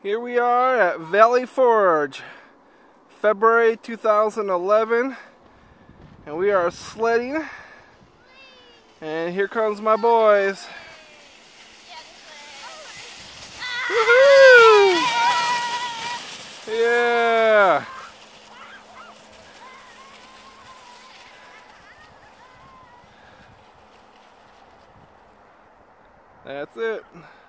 Here we are at Valley Forge, February 2011, and we are sledding, and here comes my boys. Woohoo! Yeah! That's it.